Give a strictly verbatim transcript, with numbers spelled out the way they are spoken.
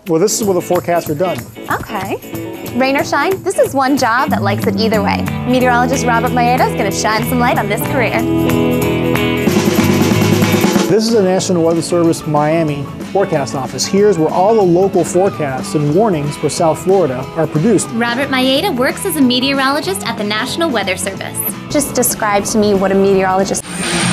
Well, this is where the forecasts are done. Okay. Rain or shine, this is one job that likes it either way. Meteorologist Robert Maeda is going to shine some light on this career. This is the National Weather Service Miami forecast office. Here's where all the local forecasts and warnings for South Florida are produced. Robert Maeda works as a meteorologist at the National Weather Service. Just describe to me what a meteorologist